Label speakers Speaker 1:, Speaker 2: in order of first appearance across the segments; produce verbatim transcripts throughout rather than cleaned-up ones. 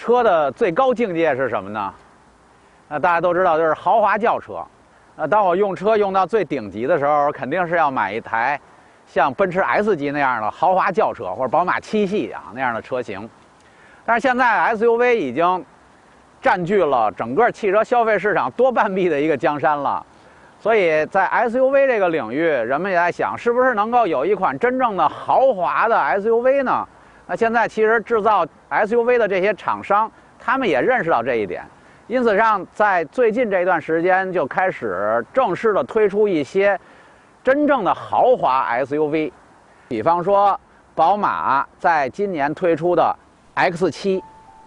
Speaker 1: 车的最高境界是什么呢？那大家都知道，就是豪华轿车。那当我用车用到最顶级的时候，肯定是要买一台像奔驰 S 级那样的豪华轿车，或者宝马七系啊那样的车型。但是现在 S U V 已经占据了整个汽车消费市场多半壁的一个江山了。所以在 S U V 这个领域，人们也在想，是不是能够有一款真正的豪华的 S U V 呢？那现在其实制造 S U V 的这些厂商，他们也认识到这一点，因此上在最近这一段时间就开始正式的推出一些真正的豪华 S U V， 比方说宝马在今年推出的 X 七。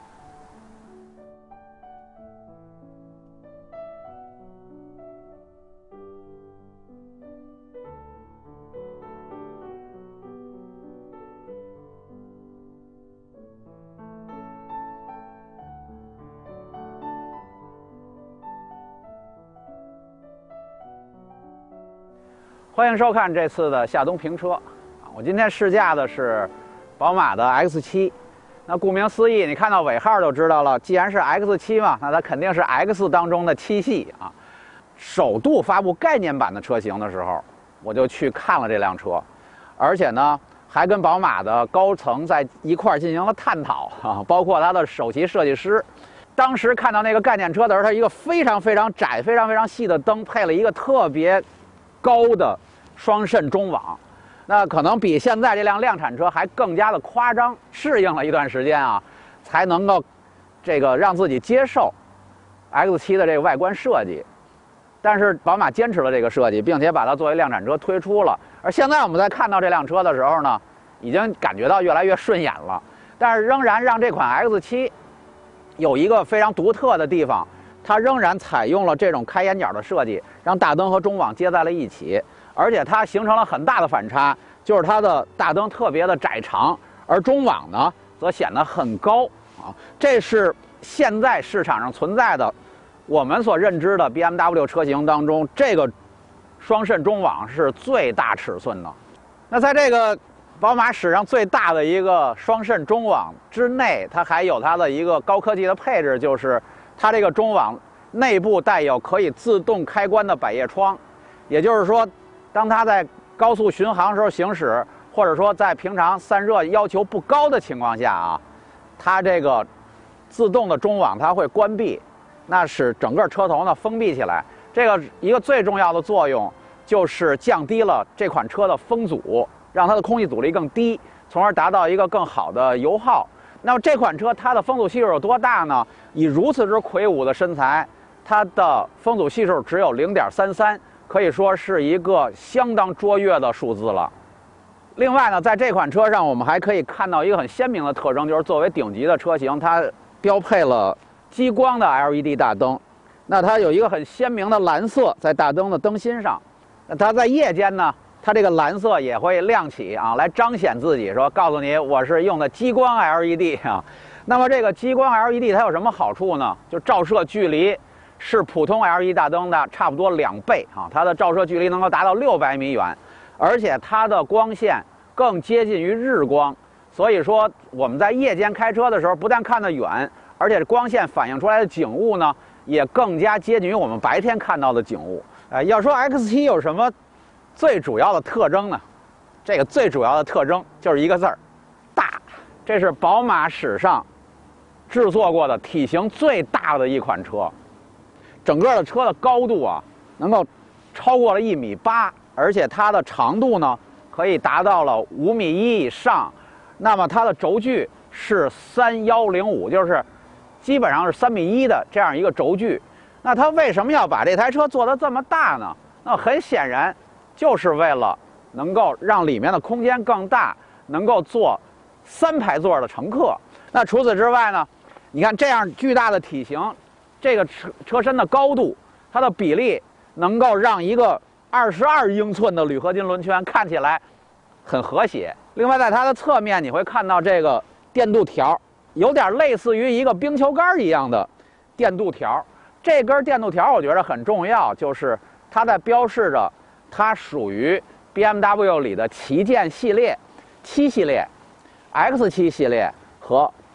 Speaker 1: 欢迎收看这次的夏冬评车啊！我今天试驾的是宝马的 X 七。那顾名思义，你看到尾号就知道了。既然是 X 七嘛，那它肯定是 X 当中的七系啊。首度发布概念版的车型的时候，我就去看了这辆车，而且呢，还跟宝马的高层在一块儿进行了探讨啊，包括它的首席设计师。当时看到那个概念车的时候，它一个非常非常窄、非常非常细的灯，配了一个特别高的双肾中网，那可能比现在这辆量产车还更加的夸张。适应了一段时间啊，才能够这个让自己接受 X 七的这个外观设计。但是宝马坚持了这个设计，并且把它作为量产车推出了。而现在我们在看到这辆车的时候呢，已经感觉到越来越顺眼了。但是仍然让这款 X 七有一个非常独特的地方，它仍然采用了这种开眼角的设计，让大灯和中网接在了一起。而且它形成了很大的反差，就是它的大灯特别的窄长，而中网呢则显得很高啊。这是现在市场上存在的我们所认知的 B M W 车型当中，这个双肾中网是最大尺寸的。那在这个宝马史上最大的一个双肾中网之内，它还有它的一个高科技的配置，就是它这个中网内部带有可以自动开关的百叶窗，也就是说，当它在高速巡航时候行驶，或者说在平常散热要求不高的情况下啊，它这个自动的中网它会关闭，那使整个车头呢封闭起来。这个一个最重要的作用就是降低了这款车的风阻，让它的空气阻力更低，从而达到一个更好的油耗。那么这款车它的风阻系数有多大呢？以如此之魁梧的身材，它的风阻系数只有 零点三三。可以说是一个相当卓越的数字了。另外呢，在这款车上，我们还可以看到一个很鲜明的特征，就是作为顶级的车型，它标配了激光的 L E D 大灯。那它有一个很鲜明的蓝色在大灯的灯芯上。那它在夜间呢，它这个蓝色也会亮起啊，来彰显自己，说告诉你我是用的激光 L E D 啊。那么这个激光 L E D 它有什么好处呢？就照射距离是普通 L E D 大灯的差不多两倍啊，它的照射距离能够达到六百米远，而且它的光线更接近于日光，所以说我们在夜间开车的时候，不但看得远，而且光线反映出来的景物呢，也更加接近于我们白天看到的景物。呃，要说 X 七有什么最主要的特征呢？这个最主要的特征就是一个字儿，大。这是宝马史上制作过的体型最大的一款车。整个的车的高度啊，能够超过了一米八，而且它的长度呢，可以达到了五米一以上。那么它的轴距是三幺零五，就是基本上是三米一的这样一个轴距。那它为什么要把这台车做得这么大呢？那很显然，就是为了能够让里面的空间更大，能够坐三排座的乘客。那除此之外呢，你看这样巨大的体型。这个车车身的高度，它的比例能够让一个二十二英寸的铝合金轮圈看起来很和谐。另外，在它的侧面你会看到这个电镀条，有点类似于一个冰球杆一样的电镀条。这根电镀条我觉得很重要，就是它在标示着它属于 B M W 里的旗舰系列、七系列、X 七系列和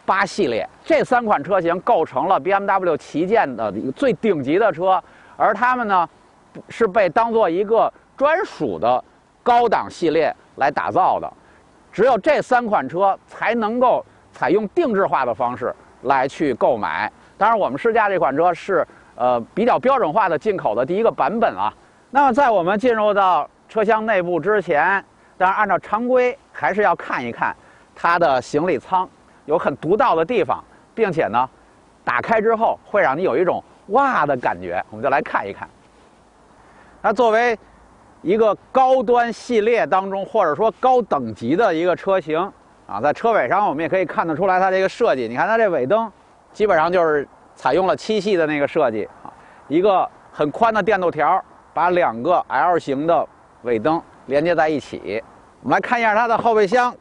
Speaker 1: 八系列，这三款车型构成了 B M W 旗舰的一个最顶级的车，而它们呢是被当做一个专属的高档系列来打造的。只有这三款车才能够采用定制化的方式来去购买。当然，我们试驾这款车是呃比较标准化的进口的第一个版本啊。那么在我们进入到车厢内部之前，当然按照常规还是要看一看它的行李舱。有很独到的地方，并且呢，打开之后会让你有一种哇的感觉。我们就来看一看。那作为一个高端系列当中，或者说高等级的一个车型啊，在车尾上我们也可以看得出来它这个设计。你看它这尾灯，基本上就是采用了七系的那个设计啊，一个很宽的电镀条，把两个 L 型的尾灯连接在一起。我们来看一下它的后备箱。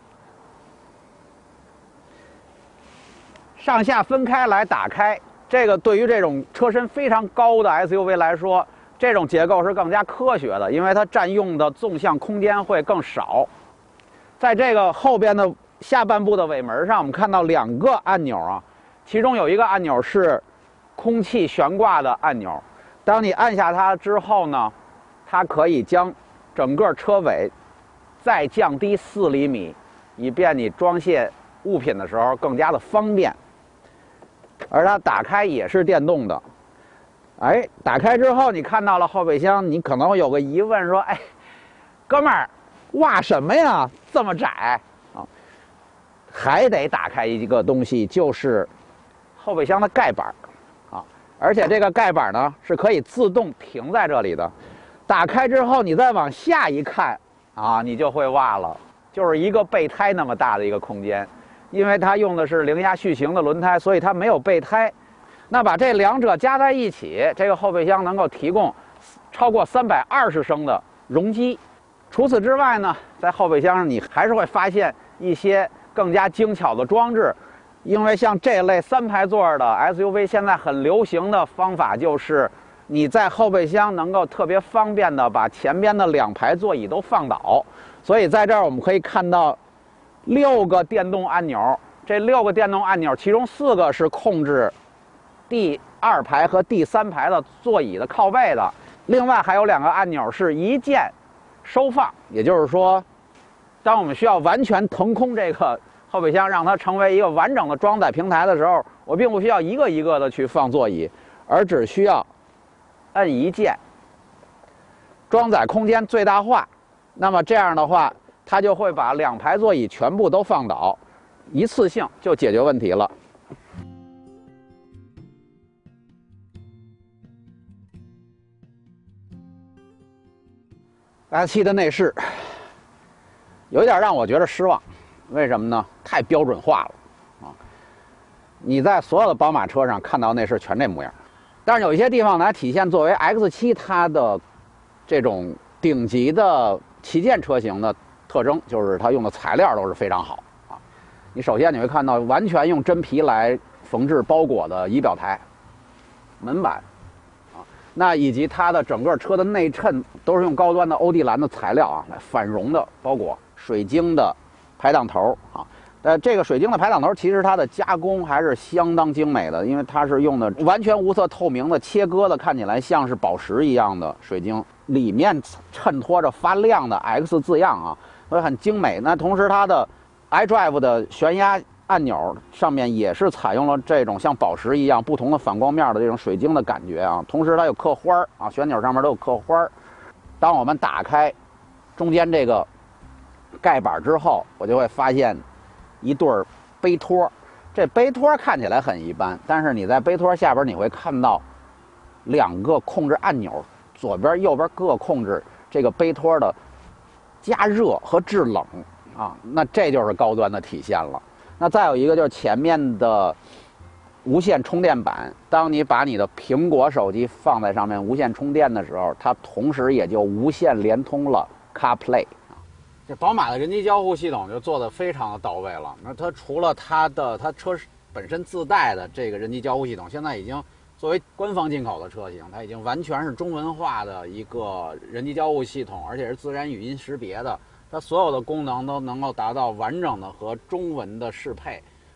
Speaker 1: 上下分开来打开，这个对于这种车身非常高的 S U V 来说，这种结构是更加科学的，因为它占用的纵向空间会更少。在这个后边的下半部的尾门上，我们看到两个按钮啊，其中有一个按钮是空气悬挂的按钮。当你按下它之后呢，它可以将整个车尾再降低四厘米，以便你装卸物品的时候更加的方便。而它打开也是电动的，哎，打开之后你看到了后备箱，你可能有个疑问说，哎，哥们儿，哇什么呀，这么窄啊？还得打开一个东西，就是后备箱的盖板啊，而且这个盖板呢是可以自动停在这里的。打开之后，你再往下一看啊，你就会哇了，就是一个备胎那么大的一个空间。因为它用的是零压续行的轮胎，所以它没有备胎。那把这两者加在一起，这个后备箱能够提供超过三百二十升的容积。除此之外呢，在后备箱上你还是会发现一些更加精巧的装置。因为像这类三排座的 S U V， 现在很流行的方法就是你在后备箱能够特别方便的把前边的两排座椅都放倒。所以在这儿我们可以看到六个电动按钮，这六个电动按钮，其中四个是控制第二排和第三排的座椅的靠背的，另外还有两个按钮是一键收放，也就是说，当我们需要完全腾空这个后备箱，让它成为一个完整的装载平台的时候，我并不需要一个一个的去放座椅，而只需要摁一键，装载空间最大化。那么这样的话，它就会把两排座椅全部都放倒，一次性就解决问题了。X 七的内饰有一点让我觉得失望，为什么呢？太标准化了啊！你在所有的宝马车上看到内饰全这模样，但是有一些地方呢，体现作为 X 七它的这种顶级的旗舰车型的特征，就是它用的材料都是非常好啊。你首先你会看到完全用真皮来缝制包裹的仪表台、门板啊，那以及它的整个车的内衬都是用高端的欧地蓝的材料啊来反绒的包裹，水晶的排挡头啊。呃，这个水晶的排挡头其实它的加工还是相当精美的，因为它是用的完全无色透明的切割的，看起来像是宝石一样的水晶，里面衬托着发亮的 X 字样啊。所以很精美。那同时，它的 iDrive 的悬压按钮上面也是采用了这种像宝石一样不同的反光面的这种水晶的感觉啊。同时，它有刻花儿啊，旋钮上面都有刻花儿。当我们打开中间这个盖板之后，我就会发现一对儿杯托。这杯托看起来很一般，但是你在杯托下边你会看到两个控制按钮，左边右边各控制这个杯托的加热和制冷啊，那这就是高端的体现了。那再有一个就是前面的无线充电板，当你把你的苹果手机放在上面无线充电的时候，它同时也就无线连通了 CarPlay 啊。这宝马的人机交互系统就做得非常的到位了。那它除了它的它车本身自带的这个人机交互系统，现在已经作为官方进口的车型，它已经完全是中文化的一个人机交互系统，而且是自然语音识别的。它所有的功能都能够达到完整的和中文的适配，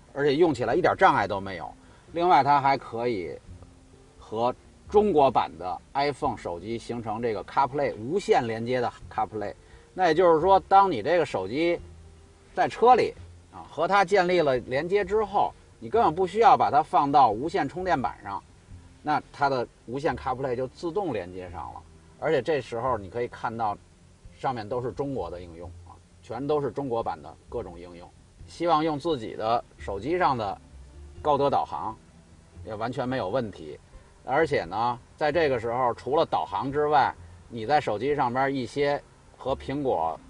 Speaker 1: 而且用起来一点障碍都没有。另外，它还可以和中国版的 iPhone 手机形成这个 CarPlay 无线连接的 CarPlay。那也就是说，当你这个手机在车里啊和它建立了连接之后，你根本不需要把它放到无线充电板上，那它的无线 CarPlay 就自动连接上了。而且这时候你可以看到，上面都是中国的应用啊，全都是中国版的各种应用。希望用自己的手机上的高德导航也完全没有问题。而且呢，在这个时候，除了导航之外，你在手机上边一些和苹果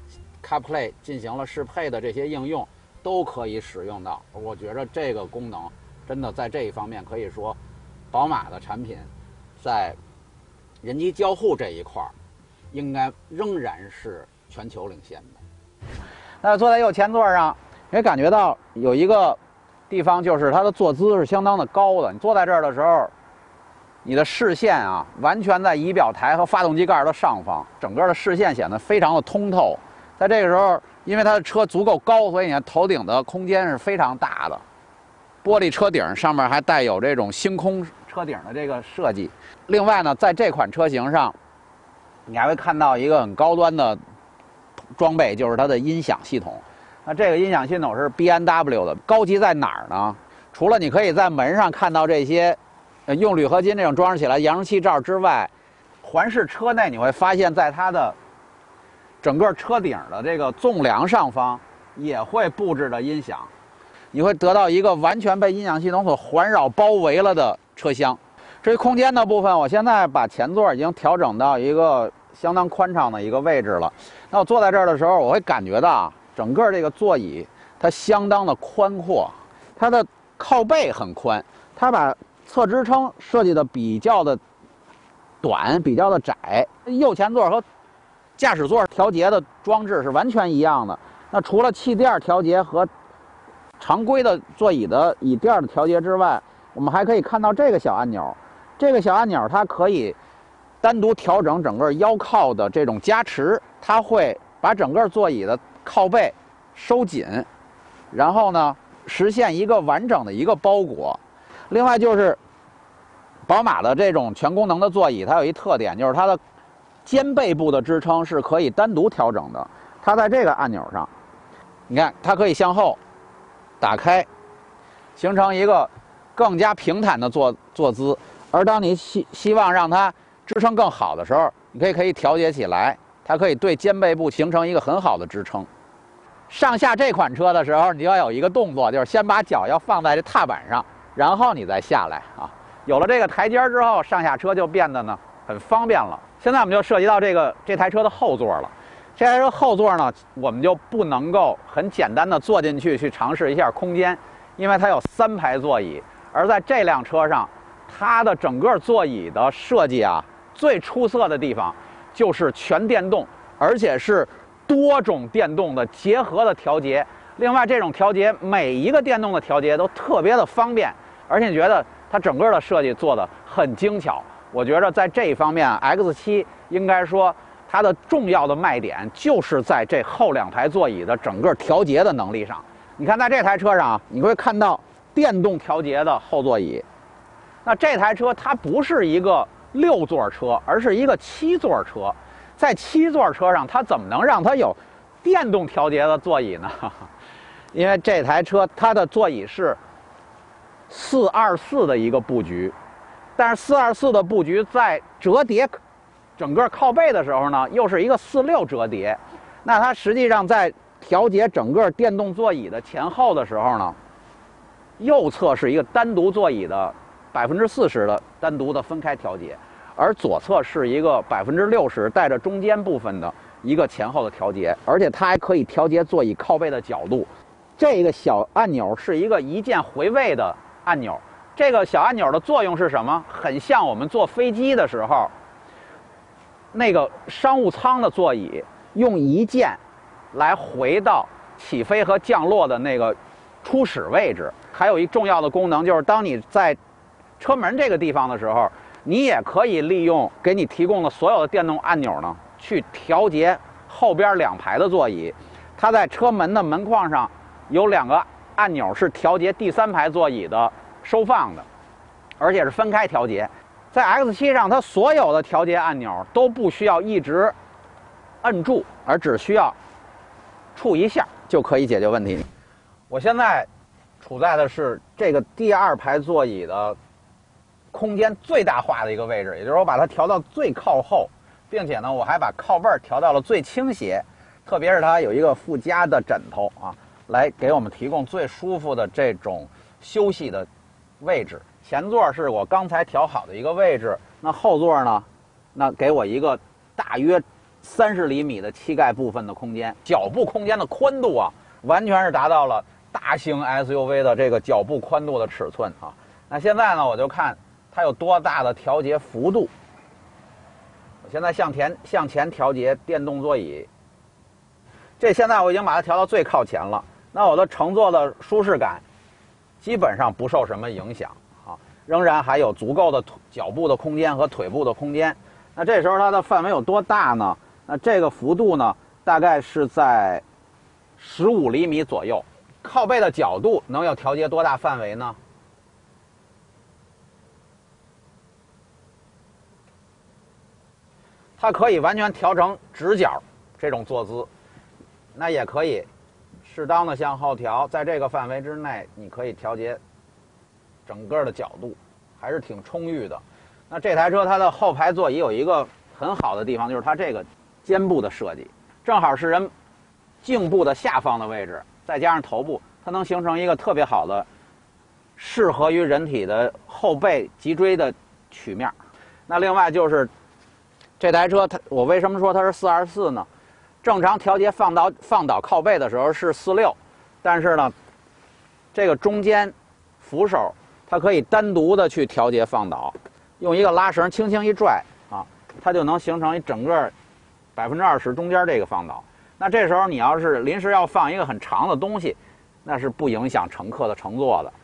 Speaker 1: CarPlay 进行了适配的这些应用都可以使用到。我觉得这个功能真的在这一方面可以说，宝马的产品在人机交互这一块应该仍然是全球领先的。那坐在右前座上，也感觉到有一个地方，就是它的坐姿是相当的高的。你坐在这儿的时候，你的视线啊，完全在仪表台和发动机盖的上方，整个的视线显得非常的通透。在这个时候，因为它的车足够高，所以你头顶的空间是非常大的。玻璃车顶上面还带有这种星空车顶的这个设计。另外呢，在这款车型上，你还会看到一个很高端的装备，就是它的音响系统。那这个音响系统是 B M W 的，高级在哪儿呢？除了你可以在门上看到这些呃用铝合金这种装饰起来扬声器罩之外，环视车内你会发现，在它的整个车顶的这个纵梁上方也会布置的音响，你会得到一个完全被音响系统所环绕包围了的车厢。至于空间的部分，我现在把前座已经调整到一个相当宽敞的一个位置了。那我坐在这儿的时候，我会感觉到整个这个座椅它相当的宽阔，它的靠背很宽，它把侧支撑设计的比较的短，比较的窄。右前座和驾驶座调节的装置是完全一样的。那除了气垫调节和常规的座椅的椅垫的调节之外，我们还可以看到这个小按钮。这个小按钮它可以单独调整整个腰靠的这种加持，它会把整个座椅的靠背收紧，然后呢实现一个完整的一个包裹。另外就是宝马的这种全功能的座椅，它有一特点，就是它的肩背部的支撑是可以单独调整的。它在这个按钮上，你看它可以向后打开，形成一个更加平坦的坐坐姿。而当你希希望让它支撑更好的时候，你可以可以调节起来，它可以对肩背部形成一个很好的支撑。上下这款车的时候，你要有一个动作，就是先把脚要放在这踏板上，然后你再下来啊。有了这个台阶之后，上下车就变得呢很方便了。现在我们就涉及到这个这台车的后座了。这台车后座呢，我们就不能够很简单的坐进去去尝试一下空间，因为它有三排座椅。而在这辆车上，它的整个座椅的设计啊，最出色的地方就是全电动，而且是多种电动的结合的调节。另外，这种调节每一个电动的调节都特别的方便，而且你觉得它整个的设计做得很精巧。我觉得在这一方面 ，X 七 应该说它的重要的卖点就是在这后两排座椅的整个调节的能力上。你看，在这台车上，你会看到电动调节的后座椅。那这台车它不是一个六座车，而是一个七座车。在七座车上，它怎么能让它有电动调节的座椅呢？因为这台车它的座椅是四二四的一个布局，但是四二四的布局在折叠整个靠背的时候呢，又是一个四六折叠。那它实际上在调节整个电动座椅的前后的时候呢，右侧是一个单独座椅的百分之四十的单独的分开调节，而左侧是一个百分之六十带着中间部分的一个前后的调节，而且它还可以调节座椅靠背的角度。这个小按钮是一个一键回位的按钮。这个小按钮的作用是什么？很像我们坐飞机的时候，那个商务舱的座椅用一键来回到起飞和降落的那个初始位置。还有一重要的功能，就是当你在车门这个地方的时候，你也可以利用给你提供的所有的电动按钮呢，去调节后边两排的座椅。它在车门的门框上有两个按钮是调节第三排座椅的收放的，而且是分开调节。在 X 七 上，它所有的调节按钮都不需要一直摁住，而只需要触一下就可以解决问题。我现在处在的是这个第二排座椅的空间最大化的一个位置，也就是我把它调到最靠后，并且呢，我还把靠背调到了最倾斜，特别是它有一个附加的枕头啊，来给我们提供最舒服的这种休息的位置。前座是我刚才调好的一个位置，那后座呢，那给我一个大约三十厘米的膝盖部分的空间，脚部空间的宽度啊，完全是达到了大型 S U V 的这个脚部宽度的尺寸啊。那现在呢，我就看它有多大的调节幅度。我现在向前向前调节电动座椅，这现在我已经把它调到最靠前了。那我的乘坐的舒适感基本上不受什么影响啊，仍然还有足够的脚部的空间和腿部的空间。那这时候它的范围有多大呢？那这个幅度呢，大概是在十五厘米左右。靠背的角度能有调节多大范围呢？它可以完全调成直角这种坐姿，那也可以适当的向后调，在这个范围之内，你可以调节整个的角度，还是挺充裕的。那这台车它的后排座椅有一个很好的地方，就是它这个肩部的设计，正好是人颈部的下方的位置，再加上头部，它能形成一个特别好的适合于人体的后背脊椎的曲面。那另外就是这台车它，我为什么说它是四二四呢？正常调节放倒放倒靠背的时候是四六，但是呢，这个中间扶手它可以单独的去调节放倒，用一个拉绳轻轻一拽啊，它就能形成一整个百分之二十中间这个放倒。那这时候你要是临时要放一个很长的东西，那是不影响乘客的乘坐的。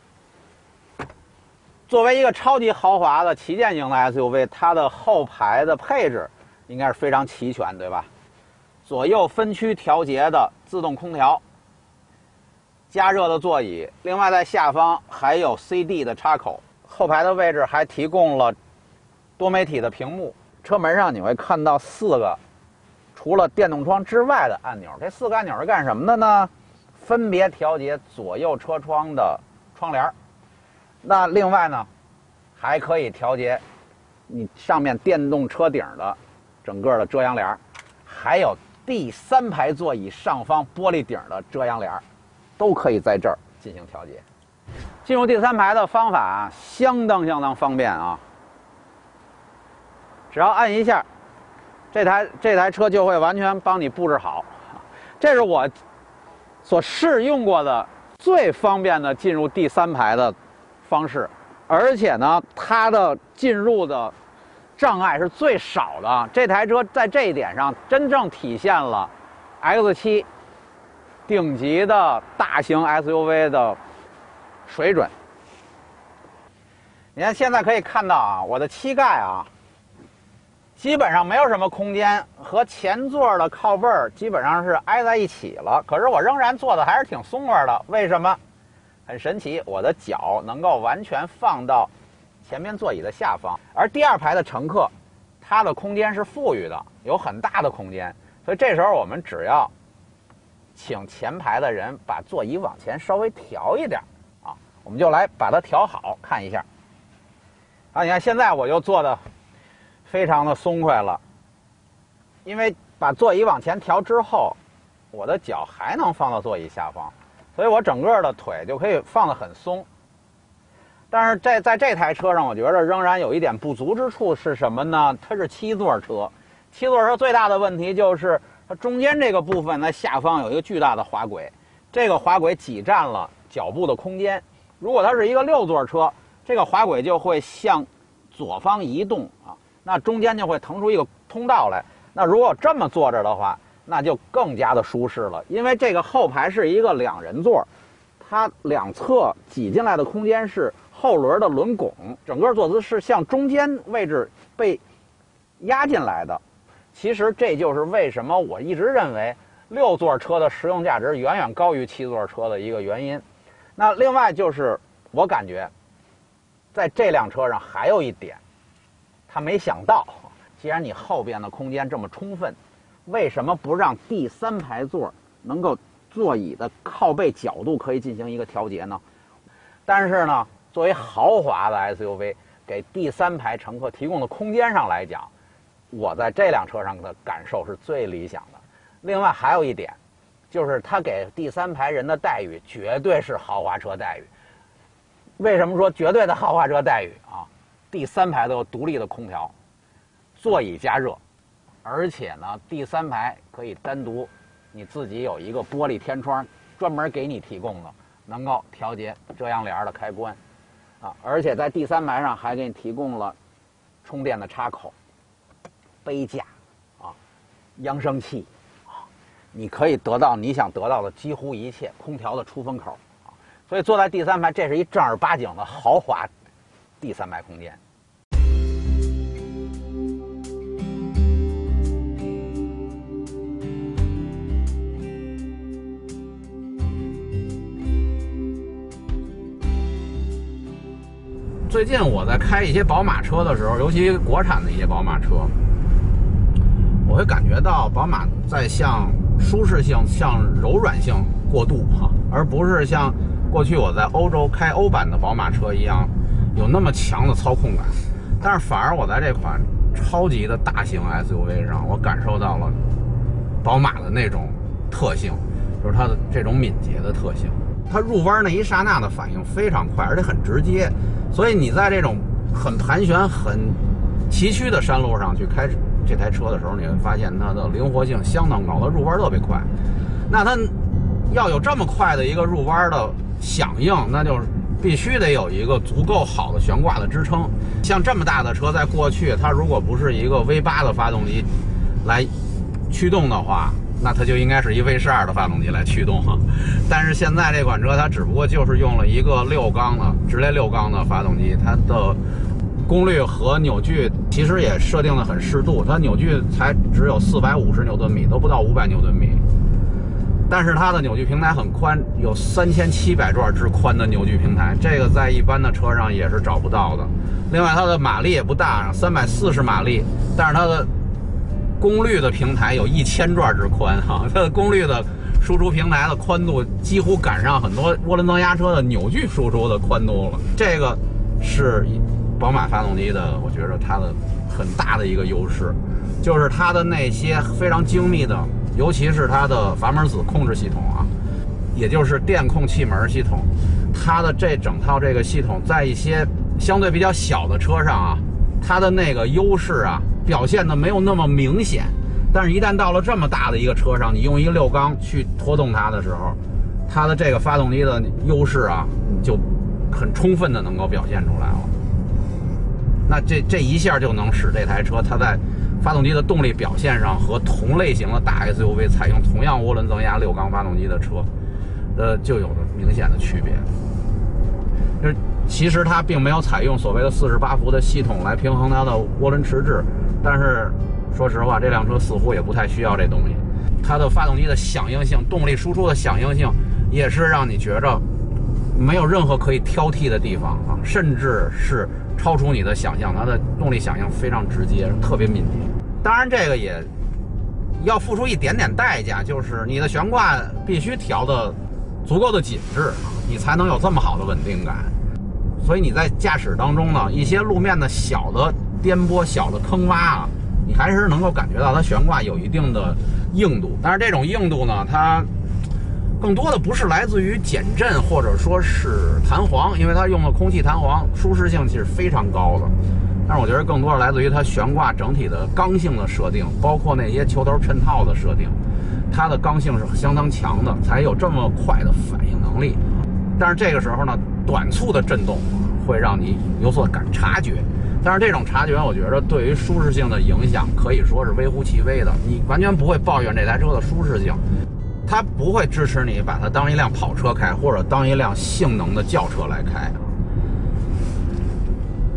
Speaker 1: 作为一个超级豪华的旗舰型的 S U V， 它的后排的配置应该是非常齐全，对吧？左右分区调节的自动空调，加热的座椅，另外在下方还有 C D 的插口，后排的位置还提供了多媒体的屏幕。车门上你会看到四个除了电动窗之外的按钮，这四个按钮是干什么的呢？分别调节左右车窗的窗帘。那另外呢，还可以调节你上面电动车顶的整个的遮阳帘，还有第三排座椅上方玻璃顶的遮阳帘，都可以在这儿进行调节。进入第三排的方法啊，相当相当方便啊！只要按一下，这台这台车就会完全帮你布置好。这是我所试用过的最方便的进入第三排的方式，而且呢，它的进入的障碍是最少的。这台车在这一点上真正体现了 X 七 顶级的大型 S U V 的水准。你看现在可以看到啊，我的膝盖啊，基本上没有什么空间，和前座的靠背基本上是挨在一起了。可是我仍然坐的还是挺松快的，为什么？很神奇，我的脚能够完全放到前面座椅的下方，而第二排的乘客，他的空间是富裕的，有很大的空间，所以这时候我们只要请前排的人把座椅往前稍微调一点啊，我们就来把它调好，看一下。啊，你看现在我就坐的非常的松快了，因为把座椅往前调之后，我的脚还能放到座椅下方。所以我整个的腿就可以放得很松。但是在在这台车上，我觉得仍然有一点不足之处是什么呢？它是七座车，七座车最大的问题就是它中间这个部分呢，下方有一个巨大的滑轨，这个滑轨挤占了脚部的空间。如果它是一个六座车，这个滑轨就会向左方移动啊，那中间就会腾出一个通道来。那如果这么坐着的话，那就更加的舒适了，因为这个后排是一个两人座，它两侧挤进来的空间是后轮的轮拱，整个坐姿是向中间位置被压进来的。其实这就是为什么我一直认为六座车的实用价值远远高于七座车的一个原因。那另外就是我感觉，在这辆车上还有一点，他没想到，既然你后边的空间这么充分，为什么不让第三排座能够座椅的靠背角度可以进行一个调节呢？但是呢，作为豪华的 S U V， 给第三排乘客提供的空间上来讲，我在这辆车上的感受是最理想的。另外还有一点，就是它给第三排人的待遇绝对是豪华车待遇。为什么说绝对的豪华车待遇啊？第三排都有独立的空调，座椅加热，而且呢，第三排可以单独，你自己有一个玻璃天窗，专门给你提供的，能够调节遮阳帘的开关，啊，而且在第三排上还给你提供了充电的插口、杯架，啊，扬声器，啊，你可以得到你想得到的几乎一切，空调的出风口，啊，所以坐在第三排，这是一正儿八经的豪华第三排空间。最近我在开一些宝马车的时候，尤其国产的一些宝马车，我会感觉到宝马在向舒适性、向柔软性过渡哈，而不是像过去我在欧洲开欧版的宝马车一样有那么强的操控感。但是反而我在这款超级的大型 S U V 上，我感受到了宝马的那种特性，就是它的这种敏捷的特性。它入弯那一刹那的反应非常快，而且很直接，所以你在这种很盘旋、很崎岖的山路上去开这台车的时候，你会发现它的灵活性相当高，它入弯特别快。那它要有这么快的一个入弯的响应，那就是必须得有一个足够好的悬挂的支撑。像这么大的车，在过去它如果不是一个 V 八 的发动机来驱动的话，那它就应该是一 V 十二 的发动机来驱动哈。但是现在这款车它只不过就是用了一个六缸的直列六缸的发动机，它的功率和扭矩其实也设定的很适度，它扭矩才只有四百五十牛顿米，都不到五百牛顿米。但是它的扭矩平台很宽，有三千七百转之宽的扭矩平台，这个在一般的车上也是找不到的。另外它的马力也不大，三百四十马力，但是它的功率的平台有一千转之宽哈，它的功率的输出平台的宽度几乎赶上很多涡轮增压车的扭矩输出的宽度了。这个是宝马发动机的，我觉得它的很大的一个优势，就是它的那些非常精密的，尤其是它的阀门子控制系统啊，也就是电控气门系统，它的这整套这个系统在一些相对比较小的车上啊，它的那个优势啊表现的没有那么明显。但是一旦到了这么大的一个车上，你用一个六缸去拖动它的时候，它的这个发动机的优势啊就很充分的能够表现出来了。那这这一下就能使这台车它在发动机的动力表现上和同类型的大 S U V 采用同样涡轮增压六缸发动机的车，呃，就有着明显的区别。就是其实它并没有采用所谓的四十八伏的系统来平衡它的涡轮迟滞，但是说实话，这辆车似乎也不太需要这东西。它的发动机的响应性、动力输出的响应性，也是让你觉着没有任何可以挑剔的地方啊，甚至是超出你的想象。它的动力响应非常直接，特别敏捷。当然，这个也要付出一点点代价，就是你的悬挂必须调的足够的紧致，你才能有这么好的稳定感。所以你在驾驶当中呢，一些路面的小的颠簸、小的坑洼啊，你还是能够感觉到它悬挂有一定的硬度。但是这种硬度呢，它更多的不是来自于减震或者说是弹簧，因为它用的空气弹簧，舒适性其实非常高的。但是我觉得更多是来自于它悬挂整体的刚性的设定，包括那些球头衬套的设定，它的刚性是相当强的，才有这么快的反应能力。但是这个时候呢，短促的震动会让你有所感察觉。但是这种察觉，我觉得对于舒适性的影响可以说是微乎其微的，你完全不会抱怨这台车的舒适性，它不会支持你把它当一辆跑车开，或者当一辆性能的轿车来开。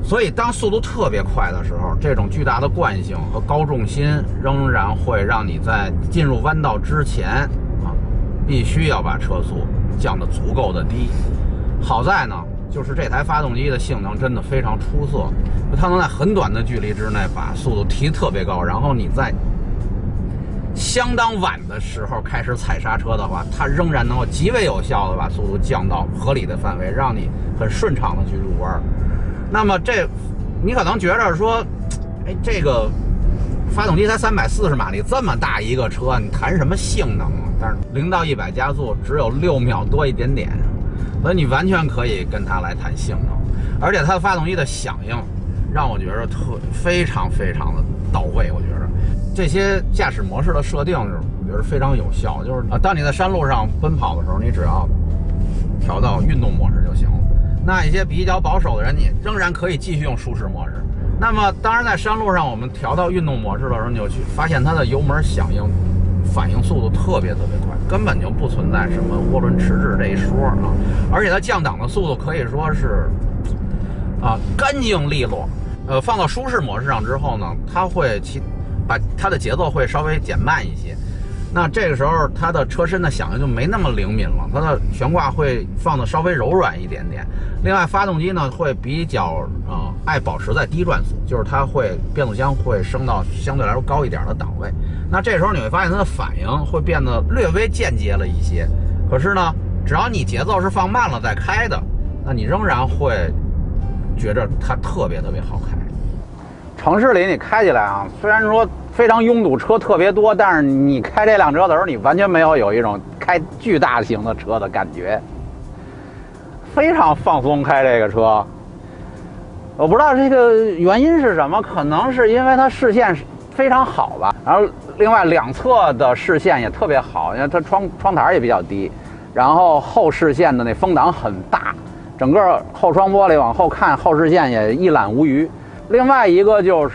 Speaker 1: 所以当速度特别快的时候，这种巨大的惯性和高重心仍然会让你在进入弯道之前啊，必须要把车速降得足够的低。好在呢，就是这台发动机的性能真的非常出色，它能在很短的距离之内把速度提特别高，然后你在相当晚的时候开始踩刹车的话，它仍然能够极为有效的把速度降到合理的范围，让你很顺畅的去入弯。那么这，你可能觉着说，哎，这个发动机才三百四十马力，这么大一个车，你谈什么性能啊？但是零到一百加速只有六秒多一点点，所以你完全可以跟它来谈性能。而且它的发动机的响应，让我觉得特非常非常的到位。我觉得这些驾驶模式的设定，我觉得非常有效。就是啊，当你在山路上奔跑的时候，你只要调到运动模式就行了。那一些比较保守的人，你仍然可以继续用舒适模式。那么，当然在山路上，我们调到运动模式的时候，你就去发现它的油门响应、反应速度特别特别快，根本就不存在什么涡轮迟滞这一说啊。而且它降档的速度可以说是啊干净利落。呃，放到舒适模式上之后呢，它会其把它的节奏会稍微减慢一些。那这个时候，它的车身的响应就没那么灵敏了，它的悬挂会放的稍微柔软一点点。另外，发动机呢会比较呃爱保持在低转速，就是它会变速箱会升到相对来说高一点的档位。那这时候你会发现它的反应会变得略微间接了一些。可是呢，只要你节奏是放慢了再开的，那你仍然会觉着它特别特别好开。城市里你开起来啊，虽然说非常拥堵，车特别多，但是你开这辆车的时候，你完全没有有一种开巨大型的车的感觉，非常放松开这个车。我不知道这个原因是什么，可能是因为它视线非常好吧，然后另外两侧的视线也特别好，因为它窗窗台也比较低，然后后视线的那风挡很大，整个后窗玻璃往后看，后视线也一览无余。另外一个就是，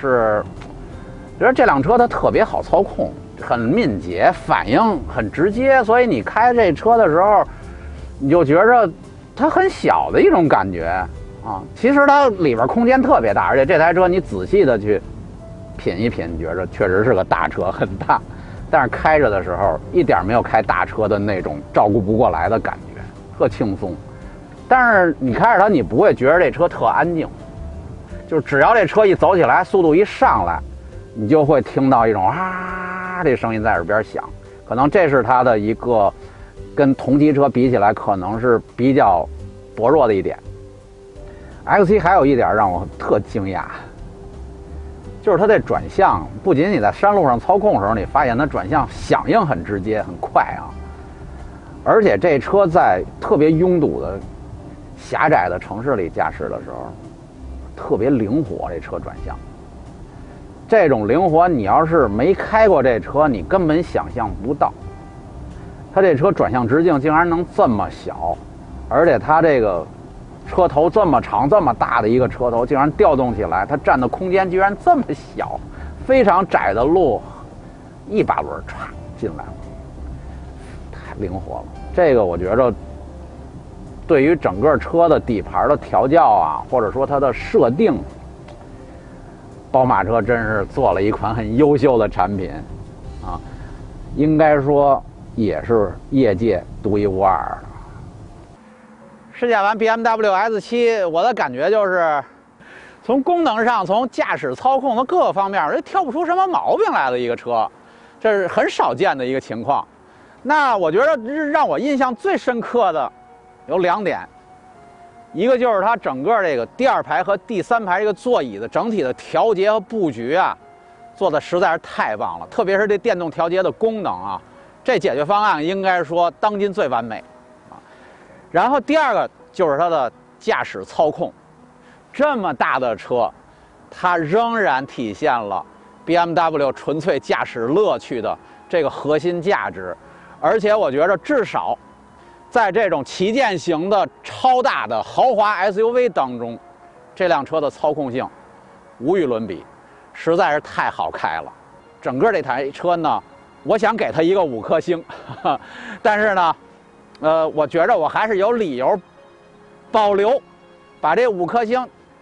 Speaker 1: 觉得这辆车它特别好操控，很敏捷，反应很直接，所以你开这车的时候，你就觉着它很小的一种感觉啊。其实它里边空间特别大，而且这台车你仔细的去品一品，觉着确实是个大车，很大。但是开着的时候，一点没有开大车的那种照顾不过来的感觉，特轻松。但是你开着它，你不会觉得这车特安静。就是只要这车一走起来，速度一上来，你就会听到一种啊这声音在耳边响。可能这是它的一个跟同级车比起来，可能是比较薄弱的一点。X 七 还有一点让我特惊讶，就是它这转向，不仅你在山路上操控的时候，你发现它转向响应很直接、很快啊，而且这车在特别拥堵的、狭窄的城市里驾驶的时候，特别灵活，这车转向。这种灵活，你要是没开过这车，你根本想象不到。它这车转向直径竟然能这么小，而且它这个车头这么长、这么大的一个车头，竟然调动起来，它占的空间居然这么小，非常窄的路，一把轮歘进来了，太灵活了。这个我觉着。对于整个车的底盘的调教啊，或者说它的设定，宝马车真是做了一款很优秀的产品，啊，应该说也是业界独一无二的。试驾完 B M W X 七，我的感觉就是，从功能上，从驾驶操控的各个方面，这挑不出什么毛病来的一个车，这是很少见的一个情况。那我觉得让我印象最深刻的。有两点，一个就是它整个这个第二排和第三排这个座椅的整体的调节和布局啊，做的实在是太棒了，特别是这电动调节的功能啊，这解决方案应该说当今最完美啊。然后第二个就是它的驾驶操控，这么大的车，它仍然体现了 B M W 纯粹驾驶乐趣的这个核心价值，而且我觉着至少。在这种旗舰型的超大的豪华 S U V 当中，这辆车的操控性无与伦比，实在是太好开了。整个这台车呢，我想给它一个五颗星，呵呵但是呢，呃，我觉着我还是有理由保留，把这五颗星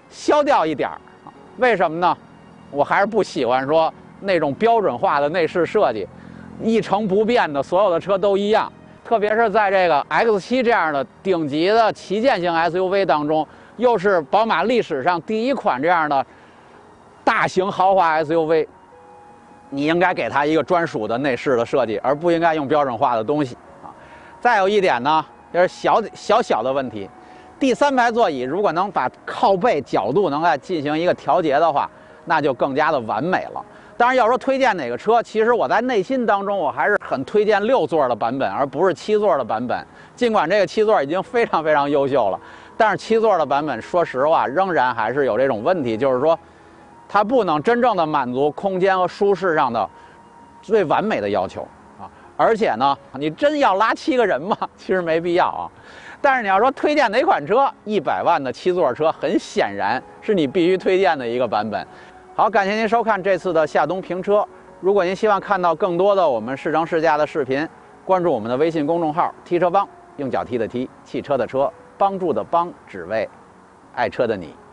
Speaker 1: 消掉一点儿。为什么呢？我还是不喜欢说那种标准化的内饰设计，一成不变的，所有的车都一样。特别是在这个 X 七 这样的顶级的旗舰型 S U V 当中，又是宝马历史上第一款这样的大型豪华 S U V， 你应该给它一个专属的内饰的设计，而不应该用标准化的东西啊。再有一点呢，就是小小小的问题，第三排座椅如果能把靠背角度能再进行一个调节的话，那就更加的完美了。当然，要说推荐哪个车，其实我在内心当中我还是很推荐六座的版本，而不是七座的版本。尽管这个七座已经非常非常优秀了，但是七座的版本，说实话，仍然还是有这种问题，就是说，它不能真正的满足空间和舒适上的最完美的要求啊。而且呢，你真要拉七个人吗？其实没必要啊。但是你要说推荐哪款车，一百万的七座车，很显然是你必须推荐的一个版本。好，感谢您收看这次的夏冬评车。如果您希望看到更多的我们试乘试驾的视频，关注我们的微信公众号“踢车帮”，用脚踢的踢，汽车的车，帮助的帮，只为爱车的你。